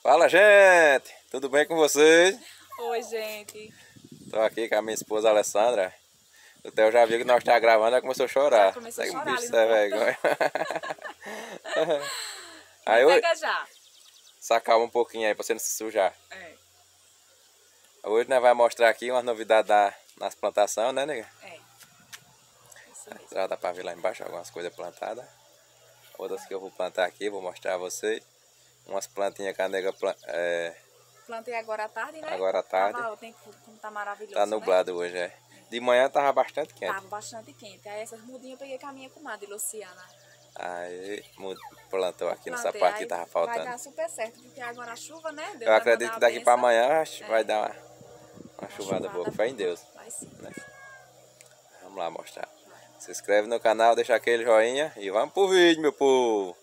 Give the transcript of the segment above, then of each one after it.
Fala, gente! Tudo bem com vocês? Oi, gente. Tô aqui com a minha esposa Alessandra. O Theo já viu que nós tá gravando e começou a chorar. Já começou a chorar bicho, ali no vergonha. Aí Aí, hoje, pega já. sacalma um pouquinho aí pra você não se sujar. É. Hoje nós vamos mostrar aqui umas novidades nas plantações, né, nega? É. Isso mesmo. Já dá pra ver lá embaixo algumas coisas plantadas. Outras que eu vou plantar aqui, vou mostrar a vocês. Umas plantinhas que a nega Plantei agora à tarde, né? agora à tarde. O tempo como tá maravilhoso, Tá nublado hoje, é. De manhã tava bastante quente. Tava bastante quente. Aí essas mudinhas eu peguei com a minha comadre, Luciana. Aí plantou aqui nessa Plantei, parte que aí tava vai faltando. dar super certo, porque agora a chuva, né? Deus Eu vai acredito mandar que a daqui pra bênção. amanhã vai dar uma chuvada boa. chuvada Fé em Deus. Vai sim. Né? Vamos lá mostrar. Se inscreve no canal, deixa aquele joinha e vamos pro vídeo, meu povo.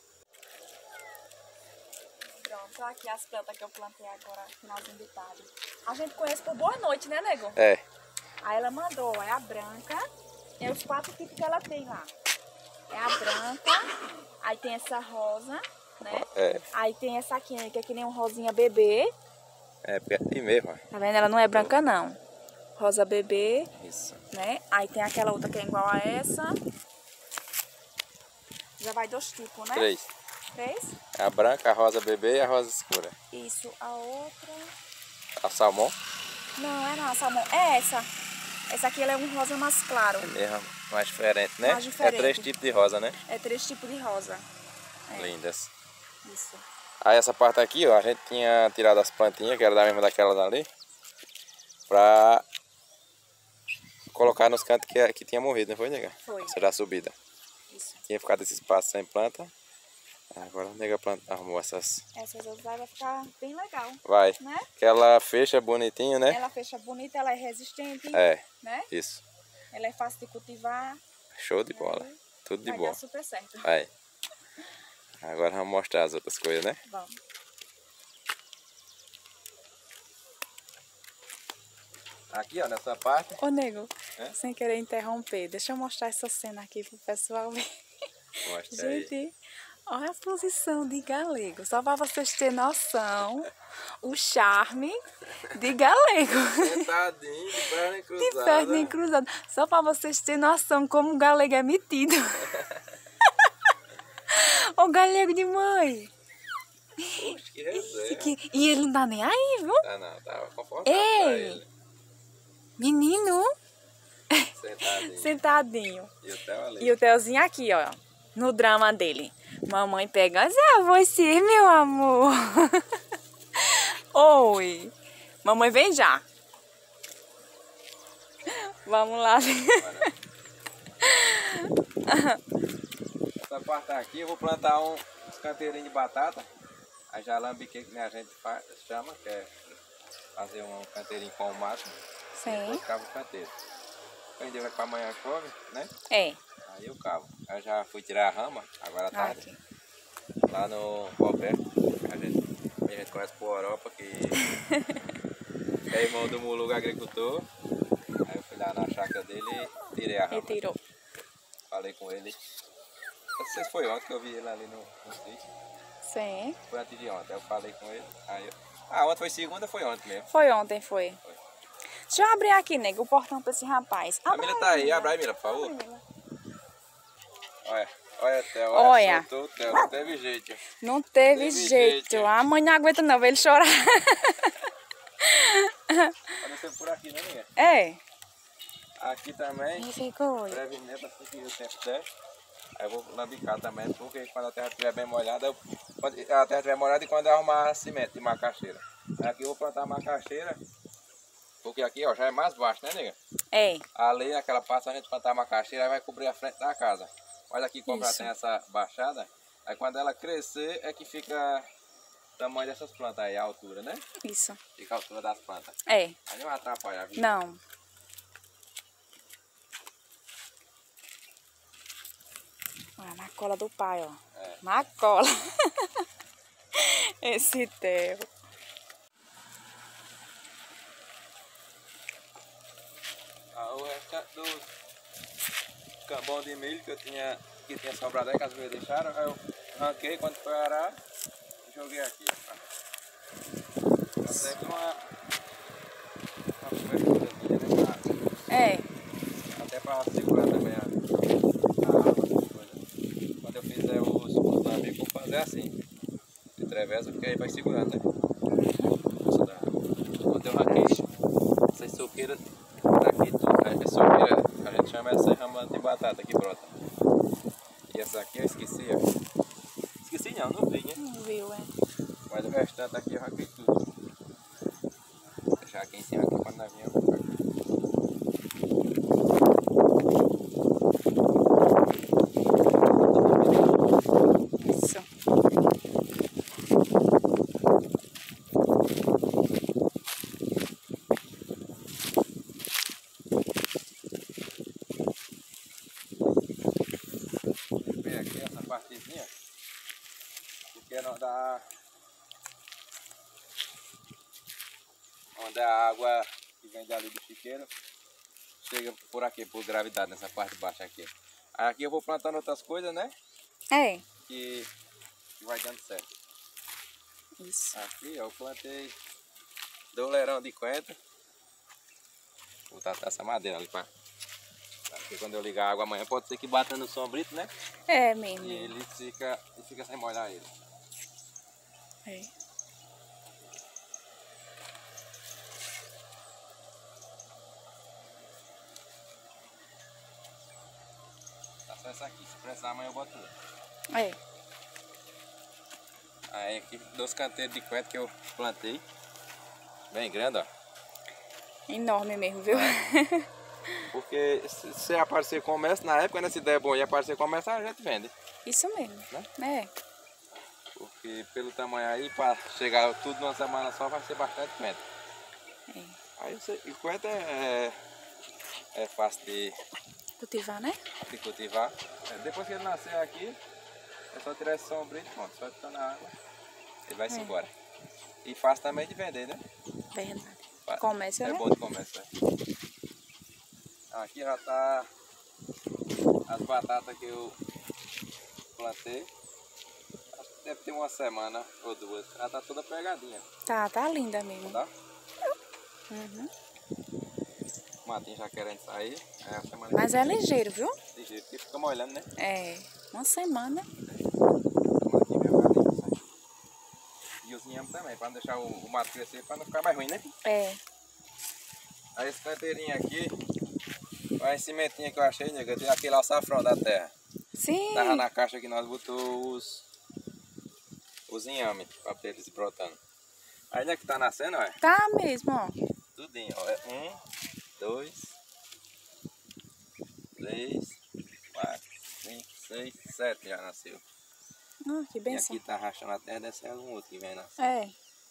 Pronto, aqui as plantas que eu plantei agora, finalzinho de tarde. A gente conhece por boa noite, né, nego? É, Aí ela mandou, é a branca, é os 4 tipos que ela tem lá. É a branca, aí tem essa rosa, né? é. Aí tem essa aqui, né, que é que nem um rosinha bebê. É assim mesmo, ó. Tá vendo? Ela não é branca, não. Rosa bebê, Isso. né? Aí tem aquela outra que é igual a essa. Já vai 2 tipos, né? 3. 3? A branca, a rosa bebê e a rosa escura. Isso, a outra... A salmão. Não, é não, a salmão. É essa. Essa aqui ela é um rosa mais claro. É mesmo, mais diferente, né? Mais diferente. É 3 tipos de rosa, né? É 3 tipos de rosa. É. Lindas. Isso. Aí essa parte aqui, ó, a gente tinha tirado as plantinhas, que era da mesma daquelas ali, pra colocar nos cantos que tinha morrido, não foi, nega? Foi. Essa da subida. Isso. Tinha ficado esse espaço sem planta. Agora a nega arrumou essas. Essas outras aí vai ficar bem legal, Vai. né? Que ela fecha bonitinho, né? Ela fecha bonita, ela é resistente, É, né? isso. Ela é fácil de cultivar. Show de bola. Aí Tudo de vai bom. dar super certo. Vai. Agora vamos mostrar as outras coisas, né? Vamos. Aqui, ó, nessa parte. Ô, nego, É? sem querer interromper, deixa eu mostrar essa cena aqui pro pessoal ver. Mostra aí. Gente, olha a posição de galego. Só para vocês terem noção, o charme de galego. Sentadinho, de perna De cruzada. perna cruzada. Só para vocês terem noção como o galego é metido. Ô, galego de mãe. Poxa, que resenha. E ele não tá nem aí, viu? Ah, não, tava confortável pra Ei! ele. Menino, Sentadinho. sentadinho. E o Theo ali. E o Theozinho aqui, ó, no drama dele. Mamãe pega, ah, você, meu amor. Oi. Mamãe vem já. Vamos lá. Essa parte aqui eu vou plantar uns canteirinhos de batata. A jalambique que a gente chama, que é fazer um canteirinho com o mato. Depois Sim. cavo o canteiro. Quando vai para amanhã chove, né? É. Aí eu cavo. Eu já fui tirar a rama, agora à tarde. Aqui. Lá no Roberto, a gente conhece por Europa, que é irmão do Muluga agricultor. Aí eu fui lá na chácara dele e tirei a rama. Retirou. Falei com ele. Não sei se foi ontem que eu vi ele ali no sítio. Sim. Foi antes de ontem. Aí eu falei com ele. Ontem foi segunda, foi ontem mesmo. Foi ontem, foi. Deixa eu abrir aqui, nego, o portão pra esse rapaz. A Mila tá aí, abre aí, Mila, por favor. Abre, Mila. Olha, Theo, Olha. soltou o Theo, não teve jeito. Não teve Teve jeito. jeito. A mãe não aguenta não ver ele chorar. Pode ser por aqui, né, minha? É. Aqui também, E ficou. brevemente, assim que o tempo der. Aí eu vou lambicar também, porque quando a terra estiver bem molhada, quando a terra estiver molhada e quando eu arrumar cimento de macaxeira. Aí aqui eu vou plantar macaxeira, porque aqui, ó, já é mais baixo, né, nega? É. Ali, aquela parte, a gente plantar macaxeira, aí vai cobrir a frente da casa. Mas aqui, como já Isso. tem essa baixada, aí quando ela crescer, é que fica o tamanho dessas plantas aí, a altura, né? Isso. Fica a altura das plantas. É. Aí não atrapalha a vida. Não. Olha, na cola do pai, ó. É. Na cola. Esse Theo. O restante do cambão de milho que tinha sobrado aí, que as mulheres deixaram, aí eu arranquei quando foi arar e joguei aqui. Até com uma coberturazinha, né? É. Até para segurar também a água, essas coisas. Quando eu fizer os lambicos, vou fazer assim. De travessa, porque aí vai segurando, né? Força da água. Quando tem o raquete, essas soqueiras daqui, é soqueira, a gente chama essa rama de batata que brota. E essa aqui eu esqueci, ó. Esqueci não vi, né? Não viu, é. Mas o restante aqui eu raquei tudo. Vou deixar aqui em cima aqui para nós vir. Isso. Ver aqui essa partezinha, porque não dá onde a água que vem dali do chiqueiro chega por aqui, por gravidade, nessa parte de baixo aqui. Aí aqui eu vou plantando outras coisas, né? É. Que vai dando certo. Isso. Aqui ó, eu plantei 2 leirão de coentro. Vou botar essa madeira ali para. Porque quando eu ligar a água amanhã pode ser que bata no sombrito, né? É mesmo. E ele fica sem molhar ele. É. Tá só essa aqui, se precisar amanhã eu boto outra. É. Aí aqui 2 canteiros de coentro que eu plantei. Bem grande, ó. Enorme mesmo, viu? Porque se aparecer comércio, na época, né, se der bom e aparecer comércio, a gente vende. Isso mesmo. Né? É. Porque pelo tamanho aí, para chegar tudo numa semana só, vai ser bastante coentro. É. Aí o coentro é fácil Cultivar, né? de cultivar. Depois que ele nascer aqui, é só tirar esse sombrito, pronto, só ficar na água, ele vai-se embora. E fácil também de vender, né? Verdade. Comércio, é né? bom de comércio, Aqui já tá as batatas que eu plantei. Acho que deve ter uma semana ou 2. Ela tá toda pegadinha. Tá linda mesmo. Tá? Uhum. O matinho já querendo sair. É a semana Mas é ligeiro, viu? ligeiro, porque fica molhando, né? É. Uma semana. Semana que vem eu já deixo sair. E os inhames também, para não deixar o mato crescer, para não ficar mais ruim, né? É. Aí esse canteirinho aqui, olha esse cimentinho que eu achei, nega, tem aquele açafrão da terra. Sim. Tava na caixa que nós botamos os inhames, para eles brotando. Aí não é que tá nascendo, olha? Tá mesmo, ó. Tudinho, ó. É 1, 2, 3, 4, 5, 6, 7 já nasceu. Ah, que E benção. aqui tá rachando a terra, deve ser algum outro que vem nascer. É.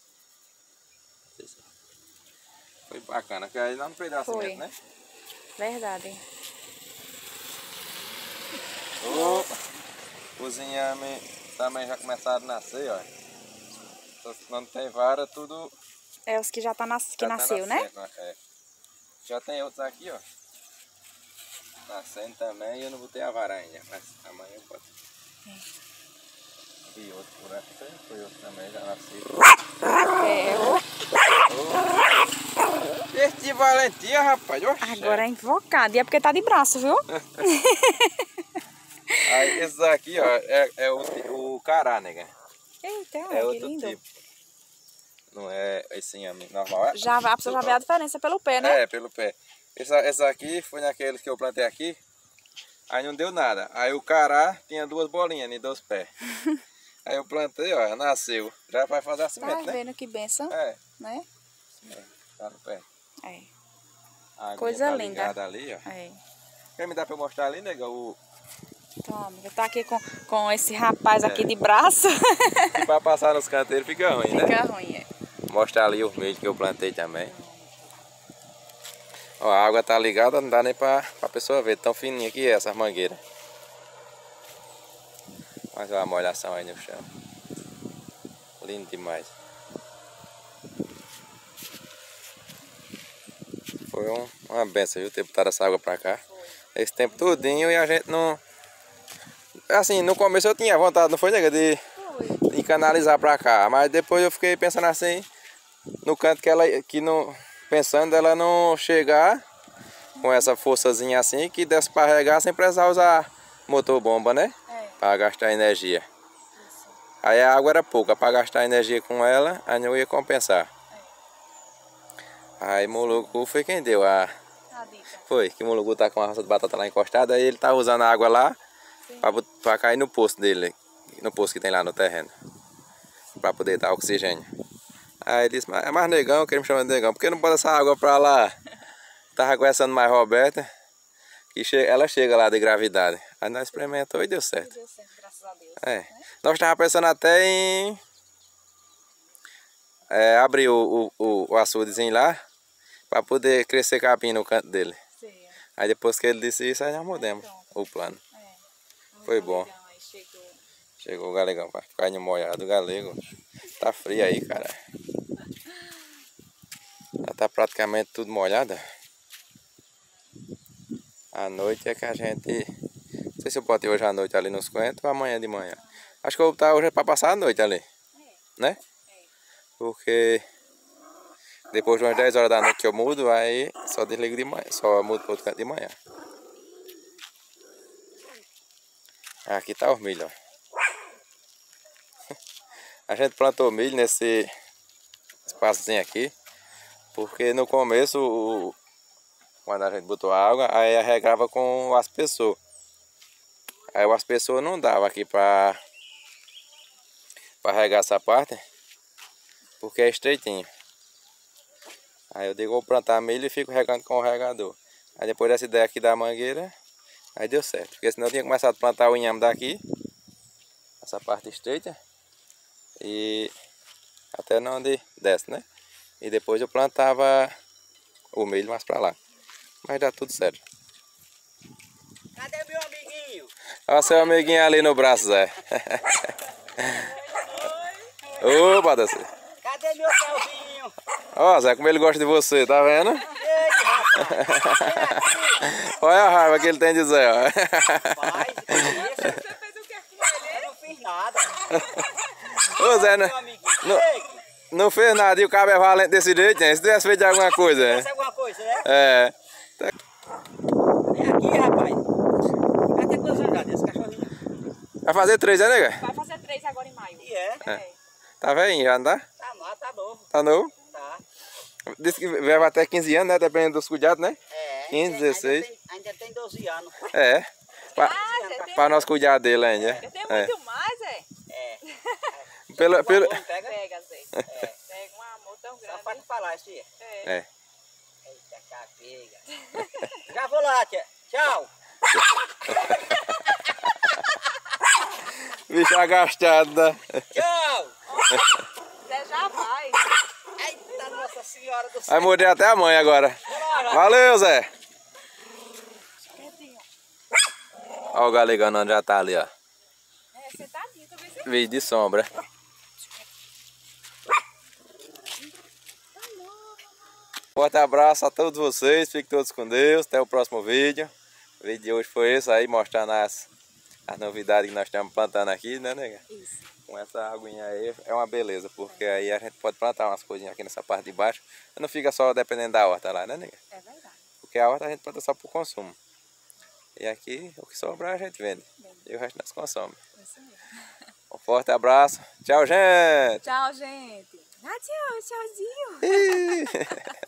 Foi bacana, que aí lá no pedaço Foi. mesmo, né? Verdade. Os inhames também já começaram a nascer, ó. Só que quando tem vara, tudo É os que já tá que nasceu, né? nascendo, é. Já tem outros aqui, ó. Nascendo também, e eu não botei a vara ainda, mas amanhã eu boto. E outro por aqui, foi outro também, já nasceu. Este valentia, rapaz, oxe. Agora é invocado. E é porque tá de braço, viu? Aí esses aqui, ó, é o cará, nega. Eita, É que outro lindo. tipo. Não é esse inhame normal. Já vai, a pessoa já vê a diferença pelo pé, né? É, pelo pé. Essa aqui foi naqueles que eu plantei aqui. Aí não deu nada. Aí o cará tinha 2 bolinhas em 2 pés. Aí eu plantei, ó, nasceu. Já vai fazer a semente, Tá né? vendo que benção, É, né? tá no pé. É. A aguinha Coisa tá linda. ligada ali, ó. É. Quer me dar pra eu mostrar ali, nega? Toma, eu tô aqui com esse rapaz aqui de braço. E pra passar nos canteiros fica ruim, né? Fica ruim, é. Mostrar ali os milho que eu plantei também. Ó, a água tá ligada, não dá nem pra pessoa ver. Tão fininha que é essas mangueiras. Mas olha a molhação aí no chão. Lindo demais. Foi uma benção, viu? Ter botado essa água pra cá. Esse tempo todinho e a gente não... Assim, no começo eu tinha vontade, não foi, nega? De canalizar pra cá. Mas depois eu fiquei pensando assim, no canto que não, pensando ela não chegar com essa forçazinha assim, que desse pra regar sem precisar usar motor bomba, né? Pra gastar energia. Isso. Aí a água era pouca, pra gastar energia com ela, aí não ia compensar. Aí Mulugu foi quem deu a dica. Foi, que o Mulugu tá com a roça de batata lá encostada, aí ele tá usando a água lá pra cair no poço dele, no poço que tem lá no terreno, pra poder dar oxigênio. Aí ele disse, é mais negão, que ele me chama de negão, por que não bota essa água pra lá? Tava conversando mais Roberta, que ela chega lá de gravidade. Aí nós experimentou e deu certo. Deu certo, graças a Deus. É. Nós tava pensando até em abrir o açudezinho lá, pra poder crescer capim no canto dele. Sim. Aí depois que ele disse isso, aí nós mudamos o plano. Foi bom. Chegou o galegão para ficar de molhado. O galego tá frio aí, cara. Já tá praticamente tudo molhado. À noite é que a gente... Não sei se eu botei hoje à noite ali nos coentros ou amanhã de manhã. Acho que eu vou botar hoje para passar a noite ali. Né? Porque depois de umas 10 horas da noite que eu mudo, aí só desligo de manhã. Só mudo para outro canto de manhã. Aqui tá os milho, ó. A gente plantou milho nesse espaçozinho aqui, porque no começo, quando a gente botou a água, aí regava com o aspersor. Aí o aspersor não dava aqui para regar essa parte, porque é estreitinho. Aí eu digo, vou plantar milho e fico regando com o regador. Aí depois dessa ideia aqui da mangueira, aí deu certo. Porque senão eu tinha começado a plantar o inhame daqui, essa parte estreita, e até onde desce, né? E depois eu plantava o milho mais pra lá. Mas dá tudo certo. Cadê meu amiguinho? Olha seu amiguinho ali no braço, Zé. Opa, Daci. Cadê meu Calvinho? Ó, Zé, como ele gosta de você, tá vendo? Eita, rapaz. Olha a raiva que ele tem de Zé, ó. Rapaz, Você fez o que com ele? eu não fiz nada. Ô, Zé, Meu amiguinho. não fez nada e o cabo é valente desse jeito, hein? Se tivesse feito alguma coisa, Faz hein? alguma coisa, né? É. Vem aqui, rapaz. Cadê quantos anos já desse cachorrinho? Vai fazer 3, né, nega? Vai fazer 3 agora em maio. E é? Tá velhinho já, não tá? Tá mal, tá novo. Tá novo? Tá. Disse que leva até 15 anos, né? Dependendo dos cuidados, né? É. 15, 16. Ainda tem 12 anos. É. Pra nós cuidar dele ainda. Eu tenho muito mais, é? É. Pelo... Pega. Pega, Zé. Pega um amor tão grande. Só pode falar, tia. É. Eita, capega. Já vou lá, tia. Tchau. Bicho agastado, né? Tchau. Zé já vai. Eita, Nossa Senhora do céu. Vai morder até a mãe agora. Valeu, Zé. Ó o galegão onde já tá ali, ó. Sentadinho, também você. Vídeo de sombra. Forte abraço a todos vocês, fiquem todos com Deus, até o próximo vídeo. O vídeo de hoje foi esse aí, mostrando as novidades que nós estamos plantando aqui, né, nega? Isso. Com essa aguinha aí é uma beleza, porque aí a gente pode plantar umas coisinhas aqui nessa parte de baixo. Não fica só dependendo da horta lá, né, nega? É verdade. Porque a horta a gente planta só por consumo. E aqui, o que sobrar a gente vende. E o resto nós consomemos. Isso mesmo. Um forte abraço. Tchau, gente! Tchau, gente. Tchau, tchauzinho.